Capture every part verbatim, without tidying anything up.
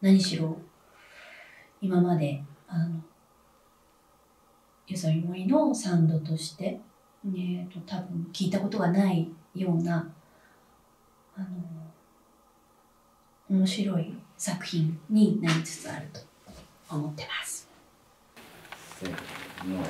何しろ今まであの遊佐美森のサウンドとして、ね、と多分聞いたことがないようなあの面白い作品になりつつあると思ってます。せーの。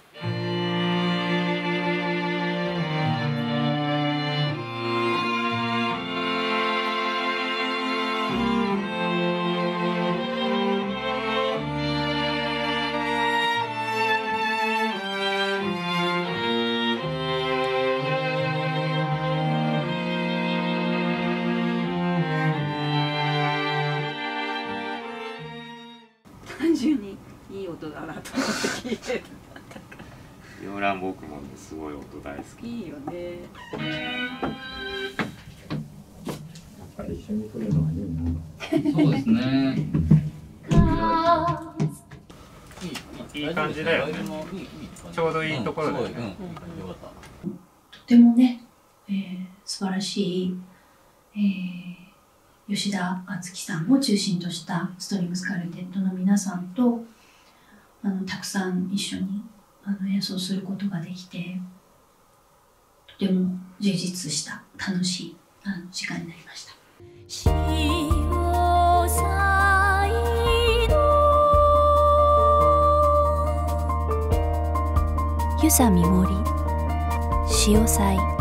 単純にいい音だなと思って聞いてる。 洋蘭僕もすごい音大好き。 いいよね。 やっぱり一緒に来るのはいいな。そうですね。 いい感じだよね。ちょうどいいところだよね。 とてもね、えー、素晴らしい、えー吉田敦樹さんを中心としたストリングスカルテットの皆さんとあのたくさん一緒にあの演奏することができて、とても充実した楽しいあの時間になりました。 遊佐美森、潮祭。